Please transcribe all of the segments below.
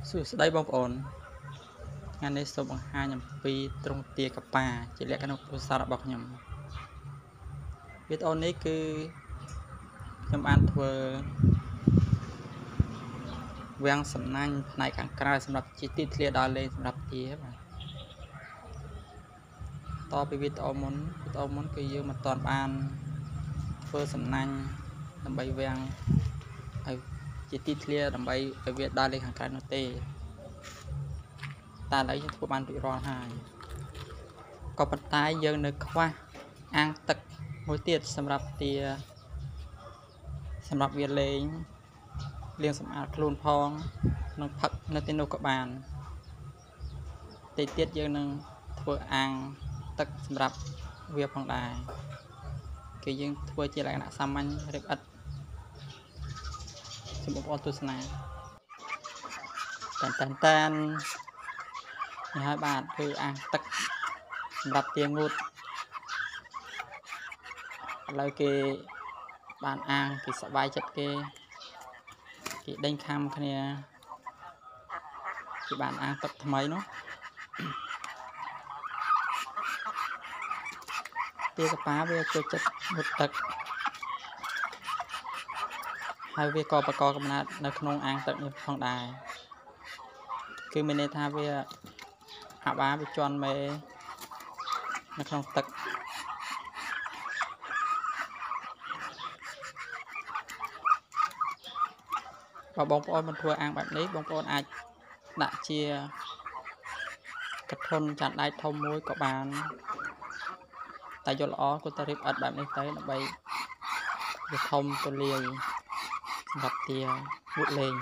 សួស្តីបងប្អូនថ្ងៃនេះសូមបង្ហាញអំពីទ្រង់ទាកប៉ាជាលក្ខណៈគ្រួសាររបស់ខ្ញុំវីដេអូនេះគឺខ្ញុំបានធ្វើវាំងសំណាញ់ផ្នែកខាងក្រៅសម្រាប់ជាទីធ្លាដល់លេងសម្រាប់ទាបាទតពីវីដេអូមុនគឺយើងមិនទាន់បានធ្វើសំណាញ់ដើម្បីវាំងឲ្យជាទីធ្លាដើម្បីឲ្យវាដល់លេងខាងក្រៅនោះទេតែឥឡូវយើងធ្វើបានរួចរាល់ហើយក៏ប៉ុន្តែយើងនៅខ្វះអាងទឹកមួយទៀតសម្រាប់ទាសម្រាប់វាលេងលាងសម្អាតខ្លួនផងនិងផឹកនៅទីនោះក៏បានតិចទៀតយើងនឹងធ្វើអាងទឹកសម្រាប់វាផងដែរគឺយើងធ្វើជាលក្ខណៈសាមញ្ញរៀបឥតសូមបងប្អូនទស្សនាតាននេះហើយបាទគឺអាងទឹកសម្រាប់ទាងូតឥឡូវគេបានអាងគេសប្បាយចិត្តគេដេញខាំគ្នាគេបានអាងទឹកថ្មីនោះទាកប៉ាវាចូលចិត្តមុតទឹកហើយវាក៏បកកកំណើតនៅក្នុងអាងទឹកនេះផងដែរគឺមានន័យថាវាអាបាវាជន់មេនៅក្នុងទឹកបើបងប្អូនមិនធ្វើអាងបែបនេះបងប្អូនអាចដាក់ជាកធុនចានដៃធំមួយក៏បានតែយល់ល្អគួរតែរៀបឥតបែបនេះទៅដើម្បីវាធំទូលាយសម្រាប់ទាវូតលេង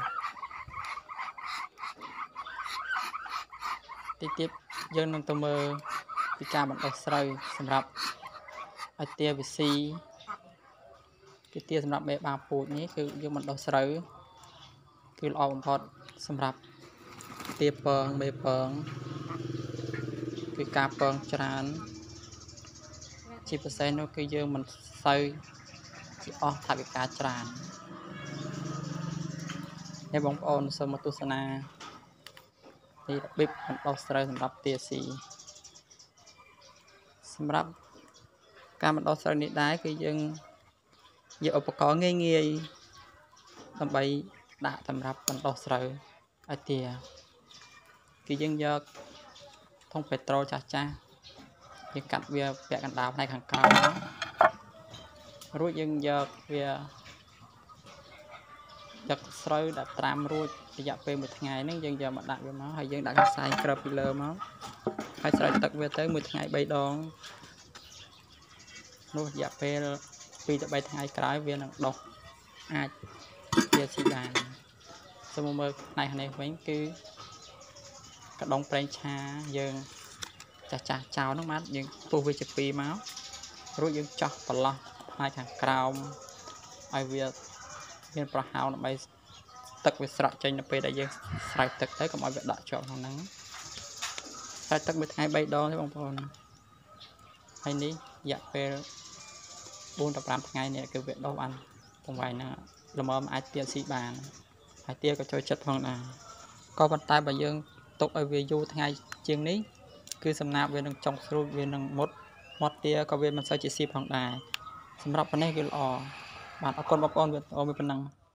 ទីទៀតយើងនឹងទៅមើលពីការបណ្ដុះស្រូវសម្រាប់ឲ្យទាវាស៊ីគឺទាសម្រាប់មេបាពូជនេះគឺយើងបណ្ដុះស្រូវគឺល្អបំផុតសម្រាប់ទាពងមេពងគឺការពងច្រើនជាពិសេសនោះគឺយើងមិនសូវជាអស់ថវិកាច្រើនហើយបងប្អូនសូមមកទស្សនាពីរបៀបបណ្ដុះស្រូវសម្រាប់ទាស៊ីសម្រាប់ការបណ្ដុះស្រូវនេះដែរគឺយើងយកឧបករណ៍ងាយដើម្បីដាក់សម្រាប់បណ្ដុះស្រូវឲ្យទាគឺយើងយកធុងពេត្រូលចាស់យើងកាត់វាពាក់កណ្ដាលផ្នែកខាងក្រោមរួចយើងយកស្រូវដែលត្រាំរួចរយៈពេល1ថ្ងៃហ្នឹងយើងយកមកដាក់វាមកហើយយើងដាក់ខ្សែក្របពីលើមកហើយស្រោចទឹកវាទៅ1ថ្ងៃ3ដងនោះរយៈពេល2ទៅ3ថ្ងៃក្រោយវានឹងដុះអាចវាស៊ីបានសូមមើលផ្នែកនេះវិញគឺកដុងប្រេងឆាយើងចាស់ចោលហ្នឹងបាទយើងពុះវាជា2មករួចយើងចោះប្រឡោះផ្នែកខាងក្រោមឲ្យវាមានប្រហោងដើម្បីទឹកវាស្រក់ចេញនៅពេលដែលយើងស្រោចទឹកទៅកុំឲ្យវាដក់ជាប់ក្នុងហ្នឹងស្រោចទឹក1ថ្ងៃ3ដងទេបងប្អូនហើយនេះរយៈពេល4ទៅ5ថ្ងៃនេះគឺវាដុះបានពងវាយហ្នឹងល្មមអាចទាស៊ីបានហើយទាក៏ចូលចិត្តផងដែរក៏ប៉ុន្តែបើយើងទុកឲ្យវាយូរថ្ងៃជាងនេះគឺសំណាបវានឹងចុងស្រួចវានឹងមាត់ទាក៏វាមិនសូវជាស៊ីផងដែរសម្រាប់ប៉ុណ្ណេះគឺល្អបាទអរគុណបងប្អូនវីដេអូមួយប៉ុណ្ណឹង